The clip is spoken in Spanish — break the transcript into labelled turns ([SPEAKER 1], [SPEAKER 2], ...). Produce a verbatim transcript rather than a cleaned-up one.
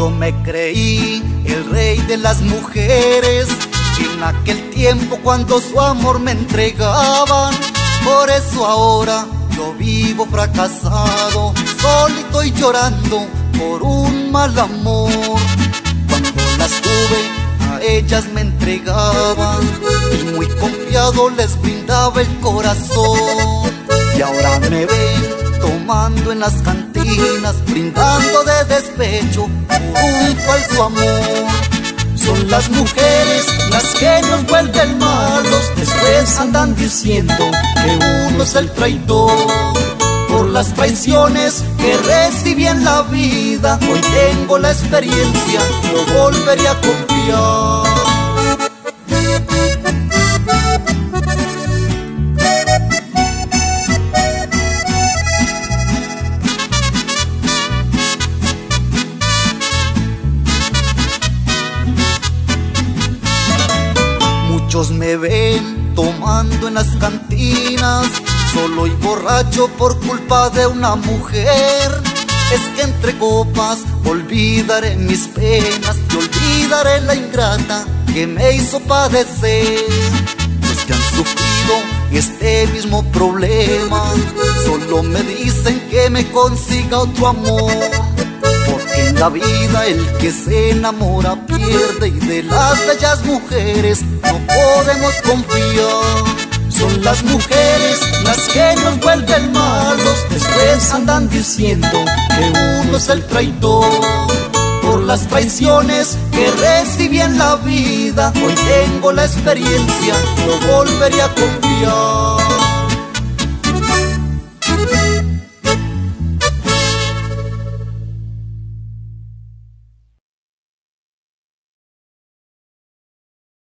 [SPEAKER 1] Yo me creí el rey de las mujeres en aquel tiempo cuando su amor me entregaban. Por eso ahora yo vivo fracasado, solito y llorando por un mal amor. Cuando las tuve a ellas me entregaba y muy confiado les brindaba el corazón. Y ahora me ven tomando en las cantinas, brindando de despecho por un falso amor. Son las mujeres las que nos vuelven malos, después andan diciendo que uno es el traidor. Por las traiciones que recibí en la vida, hoy tengo la experiencia, no volveré a confiar. Muchos me ven tomando en las cantinas, solo y borracho por culpa de una mujer. Es que entre copas olvidaré mis penas y olvidaré la ingrata que me hizo padecer. Los que han sufrido este mismo problema solo me dicen que me consiga otro amor. Porque en la vida el que se enamora pierde, y de las bellas mujeres no podemos confiar. Son las mujeres las que nos vuelven malos, después andan diciendo que uno es el traidor. Por las traiciones que recibí en la vida, hoy tengo la experiencia, no volveré a confiar.